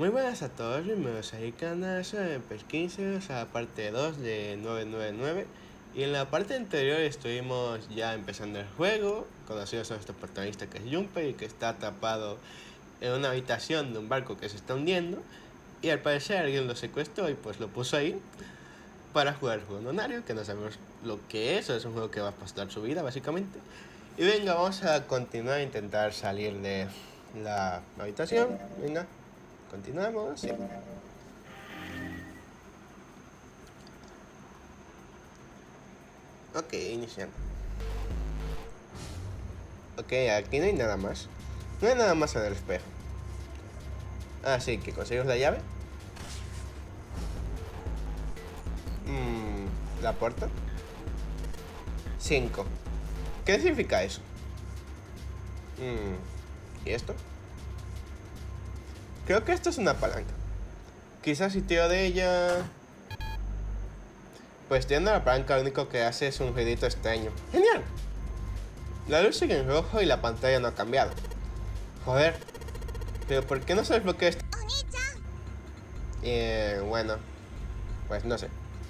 Muy buenas a todos, bienvenidos a mi canal, soy Perkinser, o sea, parte 2 de 999. Y en la parte anterior estuvimos ya empezando el juego, conocidos a nuestro protagonista que es Junpei y que está atrapado en una habitación de un barco que se está hundiendo. Y al parecer alguien lo secuestró y pues lo puso ahí para jugar el juego nonario, que no sabemos lo que es un juego que va a pasar su vida básicamente. Y venga, vamos a continuar a intentar salir de la habitación, venga. Continuamos, sí. Ok, iniciando. Ok, aquí no hay nada más. No hay nada más en el espejo. Así que conseguimos la llave. La puerta. 5. ¿Qué significa eso? ¿Y esto? Creo que esto es una palanca. Quizás si tiro de ella... Pues tirando la palanca lo único que hace es un ruidito extraño. ¡Genial! La luz sigue en rojo y la pantalla no ha cambiado. Joder. Pero ¿por qué no se desbloquea esto? Bueno. Pues no sé.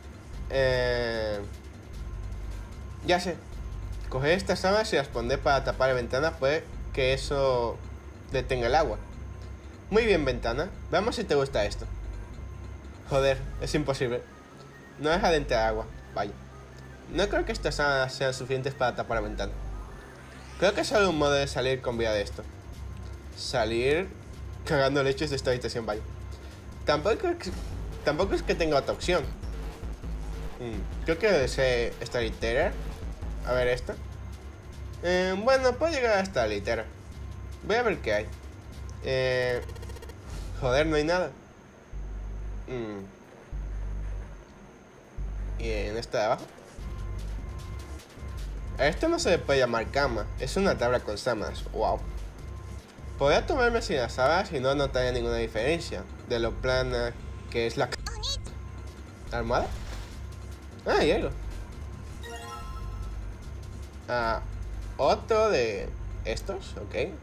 Ya sé. Coger estas sábanas y las pondré para tapar la ventana, pues que eso detenga el agua. Muy bien, ventana. Veamos si te gusta esto. Joder, es imposible. No deja de entrar agua. Vaya. No creo que estas sábanas sean suficientes para tapar la ventana. Creo que es solo un modo de salir con vida de esto. Salir cagando leches de esta habitación, vaya. Tampoco es que tenga otra opción. Creo que debe ser esta litera. A ver esta. Bueno, puedo llegar a esta litera. Voy a ver qué hay. Joder, no hay nada. Y en esta de abajo. A esto no se le puede llamar cama. Es una tabla con sábanas. Wow. Podría tomarme sin las sábanas y no notaría ninguna diferencia de lo plana que es la almohada. Ah, hay algo. Otro de estos, ok.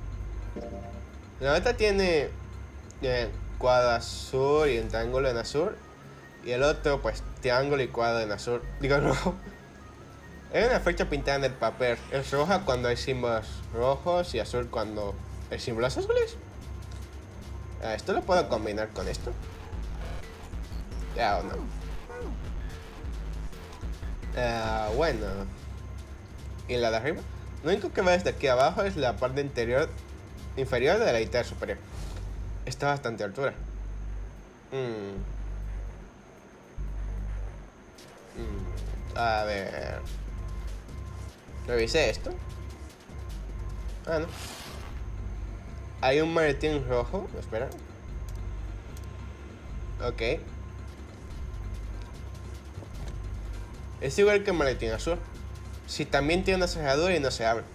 La neta tiene cuadro azul y un triángulo en azul. Y el otro, pues, triángulo y cuadro en azul. Digo, rojo. Es una flecha pintada en el papel. Es roja cuando hay símbolos rojos y azul cuando hay símbolos azules. ¿Esto lo puedo combinar con esto? Ya o no. Bueno. ¿Y la de arriba? Lo único que va desde aquí abajo es la parte inferior de la litera superior. Está a bastante altura. A ver. Revisé esto. Ah, no. Hay un maletín rojo. Espera. Ok. Es igual que el maletín azul. Si también tiene una cerradura y no se abre.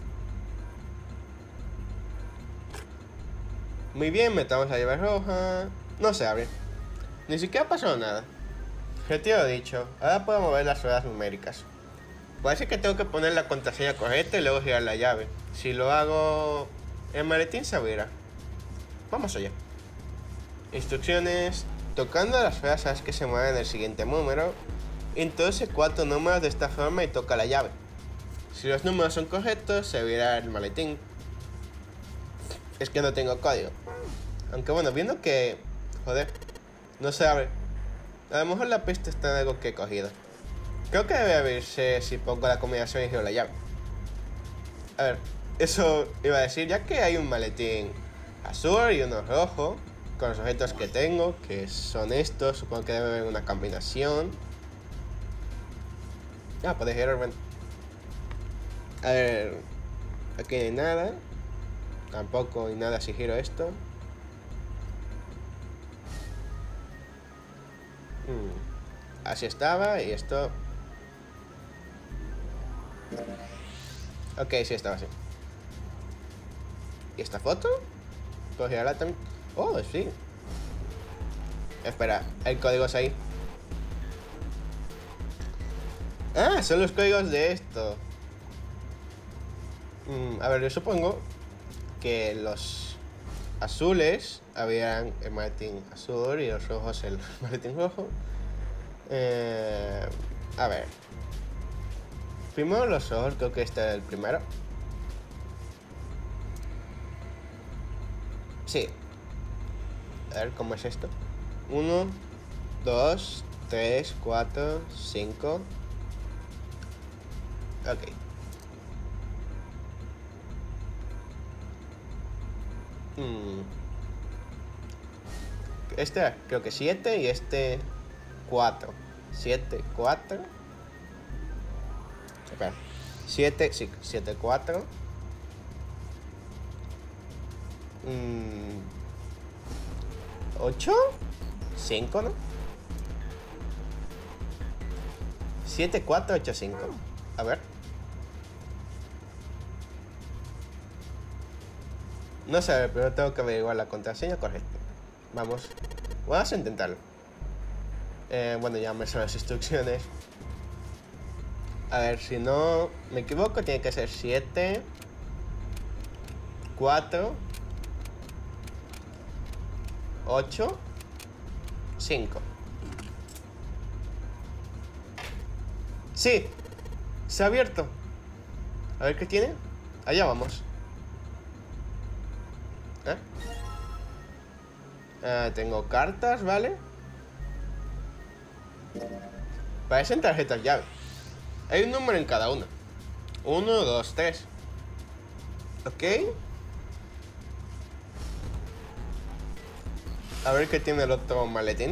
Muy bien, metamos la llave roja. No se abre. Ni siquiera pasó nada. Retiro dicho. Ahora puedo mover las ruedas numéricas. Parece que tengo que poner la contraseña correcta y luego girar la llave. Si lo hago, el maletín se abrirá. Vamos allá. Instrucciones. Tocando las ruedas sabes que se mueven el siguiente número. Introduce 4 números de esta forma y toca la llave. Si los números son correctos, se abrirá el maletín. Es que no tengo código. Aunque bueno, viendo que... Joder, no se abre. A lo mejor la pista está en algo que he cogido. Creo que debe abrirse si pongo la combinación y giro la llave. A ver, eso iba a decir, ya que hay un maletín azul y uno rojo, con los objetos que tengo, que son estos, supongo que debe haber una combinación. Puede girar, bueno. A ver, aquí no hay nada. Tampoco hay nada si giro esto. Así estaba y esto... Ok, sí estaba así. ¿Y esta foto? ¿Puedo girarla también? Oh, sí. Espera, el código es ahí. Ah, son los códigos de esto. A ver, yo supongo que los azules habían el maletín azul y los rojos el maletín rojo. A ver. Primero los ojos, creo que este es el primero. Sí. A ver, ¿cómo es esto? 1, 2, 3, 4, 5. Ok. Este creo que 7 y este 4. 7, 4. Espera. 7, sí, 7, 4. 8, 5, ¿no? 7, 4, 8, 5. A ver. No sé, pero tengo que averiguar la contraseña correcta. Vamos. Vamos a intentarlo. Bueno, ya me son las instrucciones. A ver, si no me equivoco, tiene que ser 7, 4, 8, 5. Sí, se ha abierto. A ver qué tiene. Allá vamos. Tengo cartas, ¿vale? Parecen tarjetas llave. Hay un número en cada una. 1, 2, 3. Ok. A ver qué tiene el otro maletín.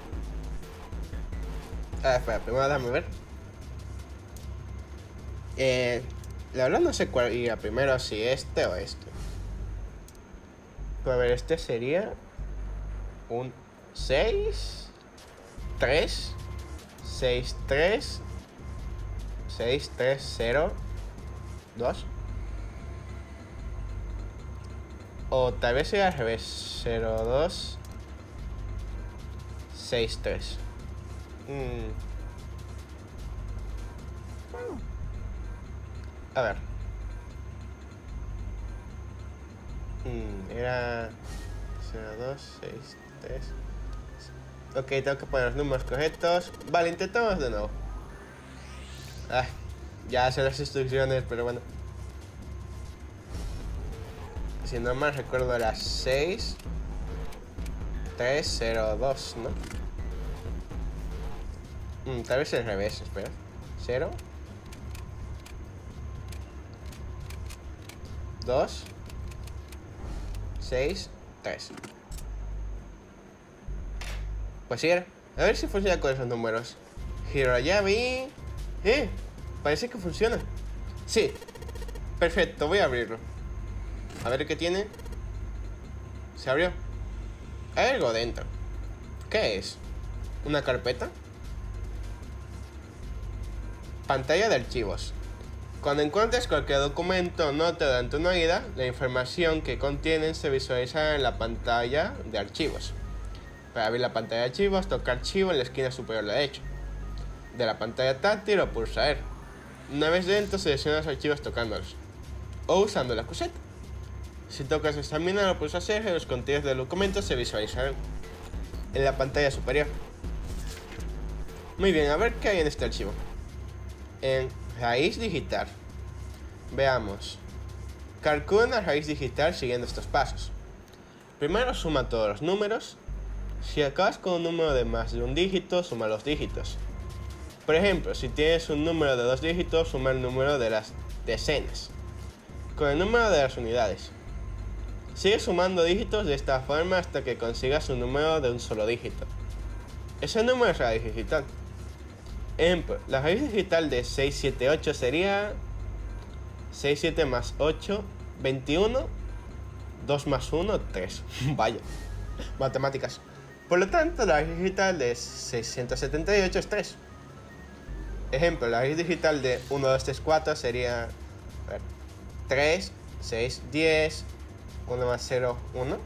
Espera, primero déjame ver. La verdad no sé cuál iría primero, si este o este. Pero a ver, este sería un 6, 3, 6, 3, 6, 3, 0, 2. O tal vez sea al revés. 0, 2, 6, 3. A ver. Era 0, 2, 6, 3. Ok, tengo que poner los números correctos. Vale, intentamos de nuevo. Ya sé las instrucciones, pero bueno. Si no mal recuerdo era 6, 3, 0, 2, ¿no? Tal vez al revés, espera. 0, 2, 6, 3. Pues sí era. A ver si funciona con esos números. Hiroyabi. Parece que funciona. Sí. Perfecto, voy a abrirlo. A ver qué tiene. Se abrió. Hay algo dentro. ¿Qué es? ¿Una carpeta? Pantalla de archivos. Cuando encuentres cualquier documento o nota durante una ida, la información que contienen se visualiza en la pantalla de archivos. Para abrir la pantalla de archivos, toca archivo en la esquina superior derecha de la pantalla táctil o pulsa R. Una vez dentro, selecciona los archivos tocándolos o usando la cruceta. Si tocas examinar o pulsas R, los contenidos del documento se visualizarán en la pantalla superior. Muy bien, a ver qué hay en este archivo. En raíz digital. Veamos. Calcula una raíz digital siguiendo estos pasos. Primero suma todos los números. Si acabas con un número de más de un dígito, suma los dígitos. Por ejemplo, si tienes un número de 2 dígitos, suma el número de las decenas con el número de las unidades. Sigue sumando dígitos de esta forma hasta que consigas un número de un solo dígito. Ese número es raíz digital. Ejemplo, la raíz digital de 678 sería 67 más 8, 21, 2 más 1, 3. Vaya, matemáticas. Por lo tanto, la raíz digital de 678 es 3. Ejemplo, la raíz digital de 1, 2, 3, 4 sería 3, 6, 10, 1 más 0, 1.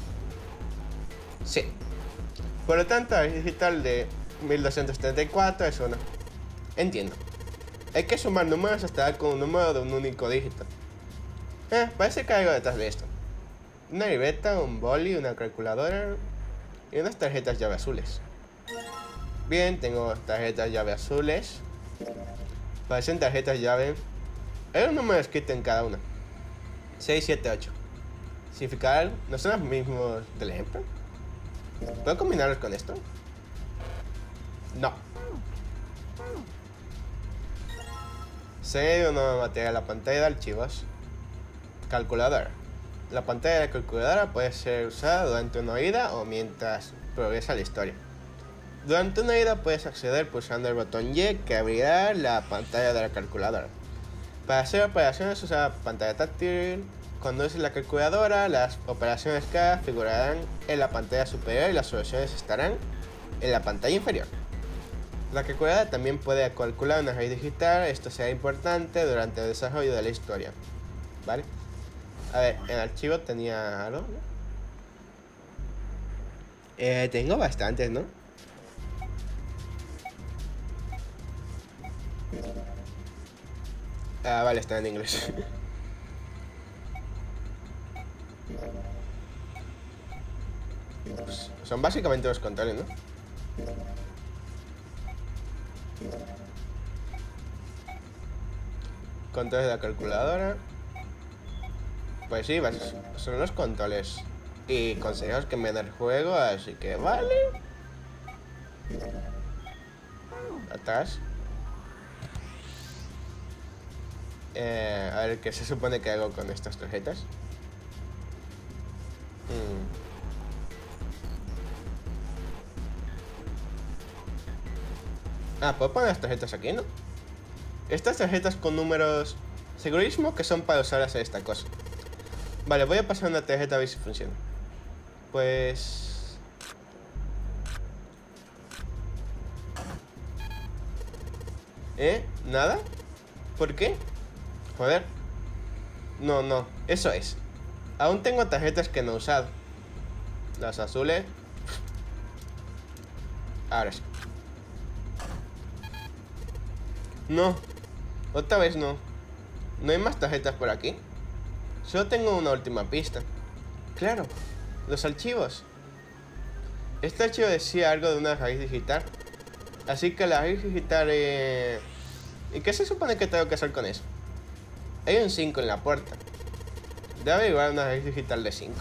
Sí. Por lo tanto, la raíz digital de 1234 es 1. Entiendo. Hay que sumar números hasta dar con un número de un único dígito. Parece que hay algo detrás de esto. Una libreta, un boli, una calculadora y unas tarjetas llave azules. Bien, tengo tarjetas llave azules. Parecen tarjetas llave. Hay un número escrito en cada una. 6, 7, 8. ¿Significa algo? ¿No son los mismos del ejemplo? ¿Puedo combinarlos con esto? No. Serie de un nuevo material. La pantalla de archivos. Calculadora. La pantalla de la calculadora puede ser usada durante una ida o mientras progresa la historia. Durante una ida puedes acceder pulsando el botón Y que abrirá la pantalla de la calculadora. Para hacer operaciones usa pantalla táctil. Cuando uses la calculadora, las operaciones que figurarán en la pantalla superior y las soluciones estarán en la pantalla inferior. La calculadora también puede calcular una raíz digital. Esto será importante durante el desarrollo de la historia. ¿Vale? A ver, en el archivo tenía algo, ¿no? Tengo bastantes, ¿no? Ah, vale, está en inglés. Pues son básicamente los controles, ¿no? Controles de la calculadora. Pues sí, son los controles y consejos que me da el juego, así que vale. Atrás. A ver, ¿qué se supone que hago con estas tarjetas? Ah, puedo poner las tarjetas aquí, ¿no? Estas tarjetas con números segurísimo que son para usar hacer esta cosa. Vale, voy a pasar una tarjeta a ver si funciona. Pues... ¿Nada? ¿Por qué? Joder. No, eso es. Aún tengo tarjetas que no he usado. Las azules. Ahora sí. No. Otra vez no. ¿No hay más tarjetas por aquí? Solo tengo una última pista. Claro, los archivos. Este archivo decía algo de una raíz digital. Así que la raíz digital... ¿Y qué se supone que tengo que hacer con eso? Hay un 5 en la puerta. Debe averiguar una raíz digital de 5.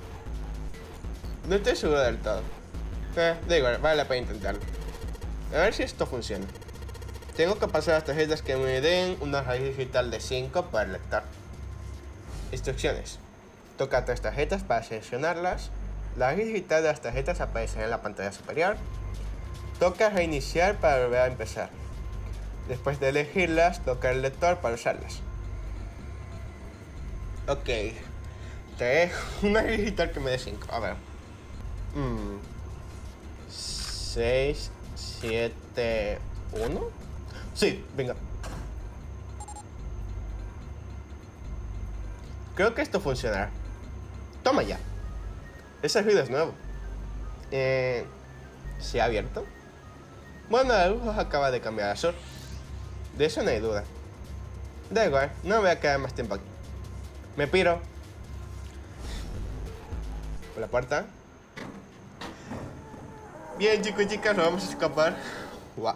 No estoy seguro del todo. Da igual, vale la pena intentarlo. A ver si esto funciona. Tengo que pasar las tarjetas que me den una raíz digital de 5 para el lector. Instrucciones. Toca 3 tarjetas para seleccionarlas. La raíz digital de las tarjetas aparecerá en la pantalla superior. Toca reiniciar para volver a empezar. Después de elegirlas, toca el lector para usarlas. Ok. Trae una raíz digital que me dé 5. A ver. 6, 7, 1. Sí, venga. Creo que esto funcionará. Toma ya. Ese ruido es nuevo. ¿Se ha abierto? Bueno, la luz acaba de cambiar a azul. De eso no hay duda. Da igual, no voy a quedar más tiempo aquí. Me piro. Por la puerta. Bien, chicos y chicas, nos vamos a escapar. Guau.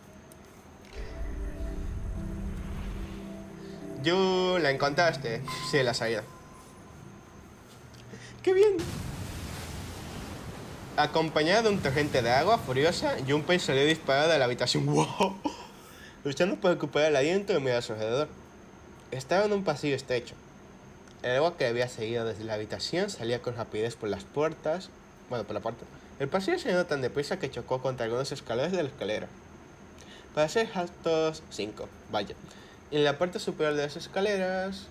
Yo la encontraste. Sí, la salida. ¡Qué bien! Acompañada de un torrente de agua furiosa, Junpei salió disparado de la habitación. ¡Wow! Luchando por recuperar el aliento y mirar a su alrededor. Estaba en un pasillo estrecho. El agua que había seguido desde la habitación salía con rapidez por las puertas. Bueno, por la puerta. El pasillo se llenó tan deprisa que chocó contra algunos escalones de la escalera. Para ser exactos, 5. Vaya. En la parte superior de las escaleras...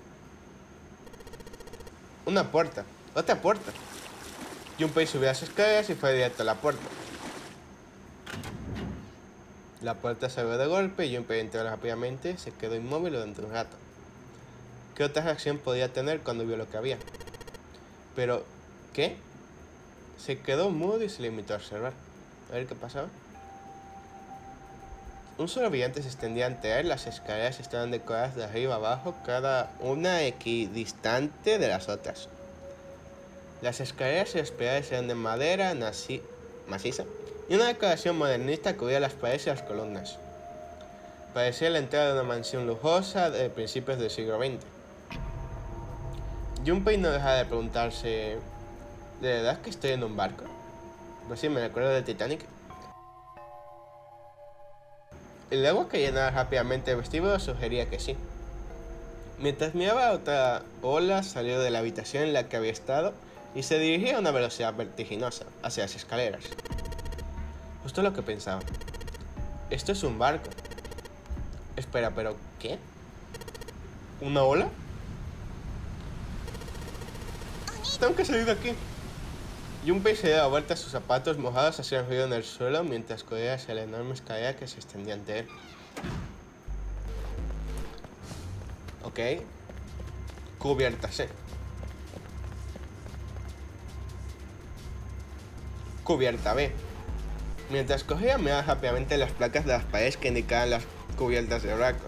una puerta. Otra puerta. Junpei subió las escaleras y fue directo a la puerta. La puerta se abrió de golpe y Junpei entró rápidamente. Se quedó inmóvil durante un rato. ¿Qué otra reacción podía tener cuando vio lo que había? Pero... ¿qué? Se quedó mudo y se limitó a observar. A ver qué pasaba. Un solo brillante se extendía ante él. Las escaleras estaban decoradas de arriba a abajo, cada una equidistante de las otras. Las escaleras y los pilares eran de madera maciza y una decoración modernista cubría las paredes y las columnas. Parecía la entrada de una mansión lujosa de principios del siglo XX. Junpei no dejaba de preguntarse, ¿de verdad que estoy en un barco? Pues sí, me recuerdo de Titanic. El agua que llenaba rápidamente el vestíbulo sugería que sí. Mientras miraba otra ola, salió de la habitación en la que había estado y se dirigía a una velocidad vertiginosa hacia las escaleras. Justo lo que pensaba. Esto es un barco. Espera, ¿pero qué? ¿Una ola? Tengo que salir de aquí. Junpei se daba vuelta, sus zapatos mojados hacían ruido en el suelo mientras corría hacia la enorme escalera que se extendía ante él. Ok. Cubierta C. Cubierta B. Mientras corría miraba rápidamente las placas de las paredes que indicaban las cubiertas de barco.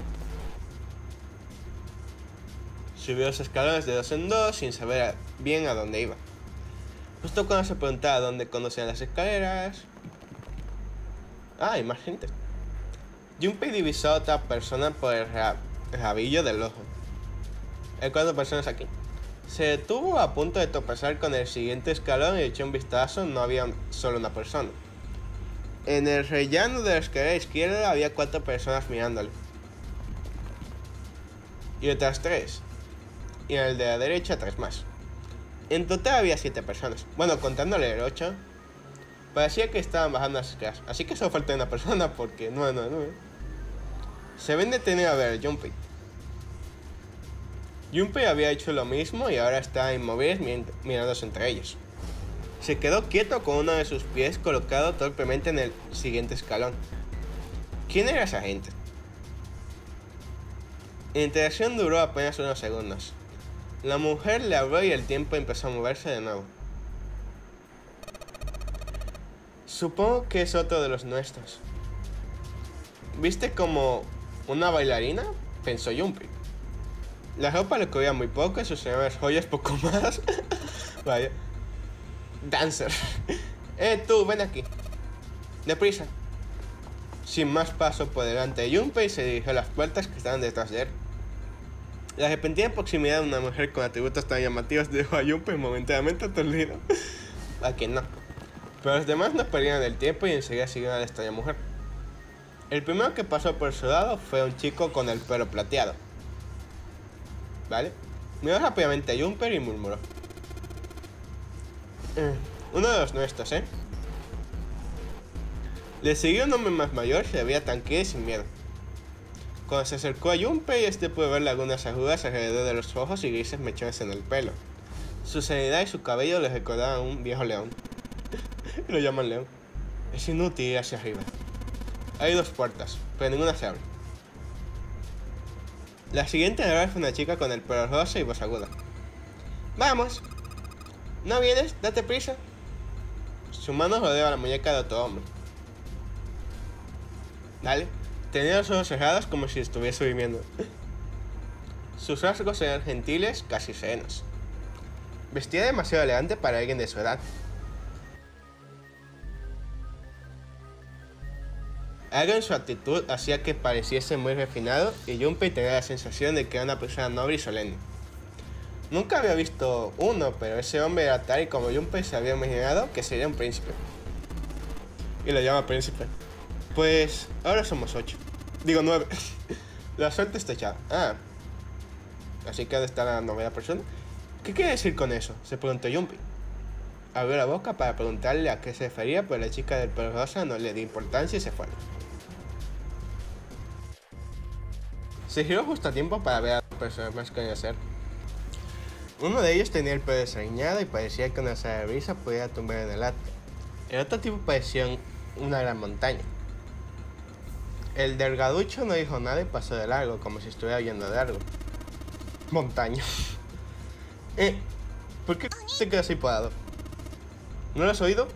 Subió los escalones de 2 en 2 sin saber bien a dónde iba. Justo cuando se preguntaba dónde conducían las escaleras... Ah, hay más gente. Junpei divisó a otra persona por el rabillo del ojo. Hay 4 personas aquí. Se detuvo a punto de tropezar con el siguiente escalón y echó un vistazo. No había solo una persona. En el rellano de la escalera izquierda había 4 personas mirándole. Y otras 3. Y en el de la derecha 3 más. En total había 7 personas. Bueno, contándole el 8. Parecía que estaban bajando las escaleras. Así que solo falta una persona porque 999. Se ven detenido a ver a Junpei. Junpei había hecho lo mismo y ahora está inmóvil mirándose entre ellos. Se quedó quieto con uno de sus pies colocado torpemente en el siguiente escalón. ¿Quién era esa gente? La interacción duró apenas unos segundos. La mujer le habló y el tiempo empezó a moverse de nuevo. Supongo que es otro de los nuestros. ¿Viste como una bailarina? Pensó Junpei. La ropa le cubría muy poco y sus enormes joyas poco más. Vaya. Dancer. Tú, ven aquí. Deprisa. Sin más paso por delante de Junpei se dirigió a las puertas que estaban detrás de él. La repentina proximidad de una mujer con atributos tan llamativos dejó a Junpei momentáneamente aturdido. A quien no. Pero los demás no perdieron el tiempo y enseguida siguieron a la extraña mujer. El primero que pasó por su lado fue un chico con el pelo plateado. ¿Vale? Miró rápidamente a Junpei y murmuró. Uno de los nuestros, ¿eh? Le siguió un hombre más mayor, se veía tranquilo y sin miedo. Cuando se acercó a Junpei, este pudo ver algunas arrugas alrededor de los ojos y grises mechones en el pelo. Su serenidad y su cabello le recordaban a un viejo león. Lo llaman león. Es inútil ir hacia arriba. Hay 2 puertas, pero ninguna se abre. La siguiente en hablar fue una chica con el pelo rosa y voz aguda. ¡Vamos! ¿No vienes? ¡Date prisa! Su mano rodeaba la muñeca de otro hombre. Dale. Tenía los ojos cerrados como si estuviese durmiendo. Sus rasgos eran gentiles, casi serenos. Vestía demasiado elegante para alguien de su edad. Algo en su actitud hacía que pareciese muy refinado y Junpei tenía la sensación de que era una persona noble y solemne. Nunca había visto uno, pero ese hombre era tal y como Junpei se había imaginado que sería un príncipe. Y lo llama príncipe. Pues ahora somos 8. Digo 9. La suerte está echada. Ah. Así que ha de estar la novena persona. ¿Qué quiere decir con eso? Se preguntó Junpei. Abrió la boca para preguntarle a qué se refería, pero la chica del pelo rosa no le dio importancia y se fue. Se giró justo a tiempo para ver a las personas más que hacer. Uno de ellos tenía el pelo desaliñado y parecía que una sala de brisa podía tumbar en el acto. El otro tipo parecía una gran montaña. El delgaducho no dijo nada y pasó de largo, como si estuviera oyendo de algo. Montaña. ¿Por qué te quedas ahí parado? ¿No lo has oído?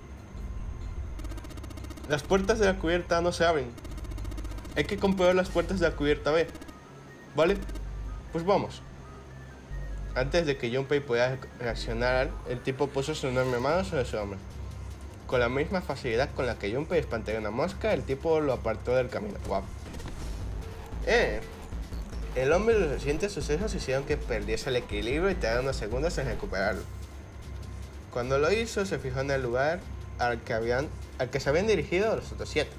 Las puertas de la cubierta no se abren. Hay que comprobar las puertas de la cubierta B. ¿Vale? Pues vamos. Antes de que Junpei pudiera reaccionar, el tipo puso su enorme mano sobre su hombro. Con la misma facilidad con la que Junpei espantaría una mosca, el tipo lo apartó del camino. Guau. El hombre y los recientes sucesos hicieron que perdiese el equilibrio y tardara unos segundos en recuperarlo. Cuando lo hizo, se fijó en el lugar al que se habían dirigido los otros 7.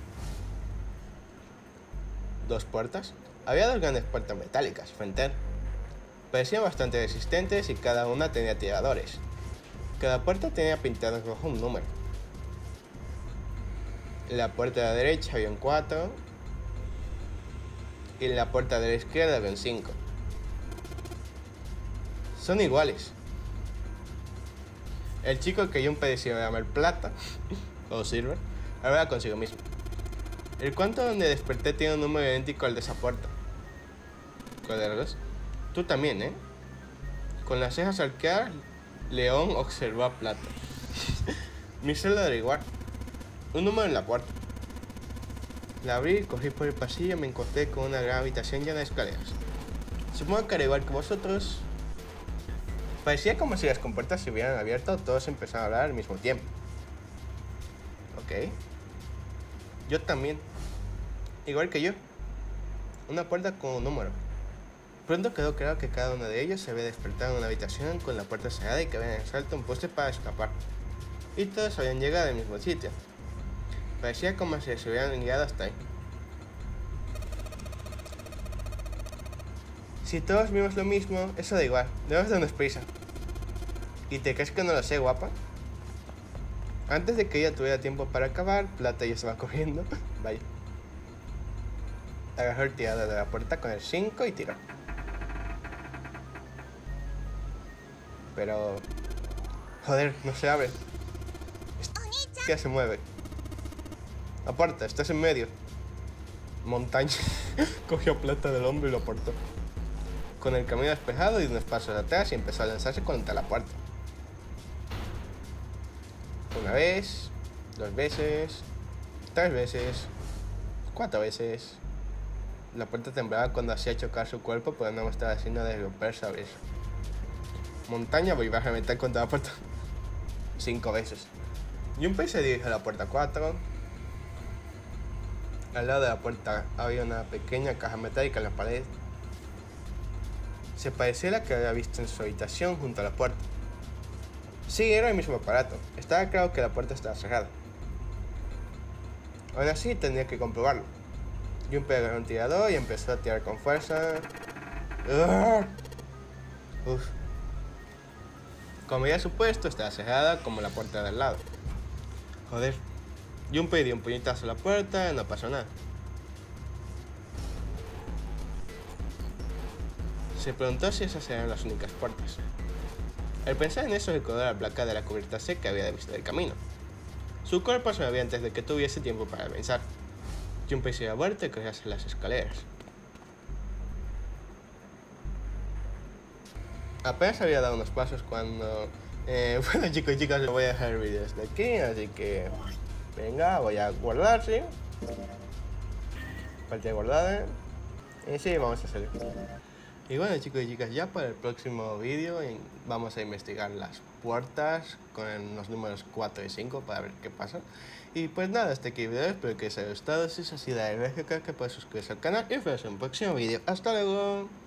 2 puertas. Había 2 grandes puertas metálicas frente a él. Parecían bastante resistentes y cada una tenía tiradores. Cada puerta tenía pintado en rojo un número. En la puerta de la derecha había un 4 y en la puerta de la izquierda había un 5. Son iguales. El chico que Junpei decidió llamar Plata, o Silver, hablaba consigo mismo. El cuarto donde desperté tiene un número idéntico al de esa puerta. ¿Cuál de los dos? Tú también, ¿eh? Con las cejas arqueadas, León observó a Plata. Mi celda era igual. Un número en la puerta. La abrí, corrí por el pasillo y me encontré con una gran habitación llena de escaleras. Supongo que era igual que vosotros. Parecía como si las compuertas se hubieran abierto, todos empezaron a hablar al mismo tiempo. Ok. Yo también. Igual que yo. Una puerta con un número. Pronto quedó claro que cada uno de ellos se había despertado en una habitación con la puerta cerrada y que habían salto un poste para escapar. Y todos habían llegado al mismo sitio. Parecía como si se hubieran guiado hasta ahí. Si todos vimos lo mismo, eso da igual, debemos darnos prisa. ¿Y te crees que no lo sé, guapa? Antes de que ella tuviera tiempo para acabar, Plata ya estaba corriendo. Vaya. Agarró el tirador de la puerta con el 5 y tiró. Pero... joder, no se abre. Ya se mueve. Aparta, estás en medio. Montaña. Cogió Plata del hombro y lo apartó. Con el camino despejado y unos pasos atrás y empezó a lanzarse contra la puerta. Una vez, 2 veces, 3 veces, 4 veces. La puerta temblaba cuando hacía chocar su cuerpo, pero no mostraba signo de romperse a abrirse. Montaña volvió a reventar contra la puerta 5 veces. Junpei se dirige a la puerta 4. Al lado de la puerta había una pequeña caja metálica en la pared. Se parecía a la que había visto en su habitación junto a la puerta. Sí, era el mismo aparato. Estaba claro que la puerta estaba cerrada. Aún así, tenía que comprobarlo. Junpei agarró un tirador y empezó a tirar con fuerza. Uf. Como ya supuesto, estaba cerrada como la puerta del lado. Joder. Junpei dio un puñetazo a la puerta y no pasó nada. Se preguntó si esas eran las únicas puertas. Al pensar en eso recordó la placa de la cubierta C que había visto del camino. Su cuerpo se movía antes de que tuviese tiempo para pensar. Junpei se dio vuelta y corrió hacia las escaleras. Apenas había dado unos pasos cuando... bueno, chicos y chicas, les voy a dejar el vídeo desde aquí, así que... venga, voy a guardar, ¿sí? Partida guardada. Y sí, vamos a hacerlo. Y bueno, chicos y chicas, ya para el próximo vídeo vamos a investigar las puertas con los números 4 y 5 para ver qué pasa. Y pues nada, hasta aquí el video, espero que os haya gustado. Si es así, dale like, que puedes suscribirse al canal y os vemos en un próximo vídeo. ¡Hasta luego!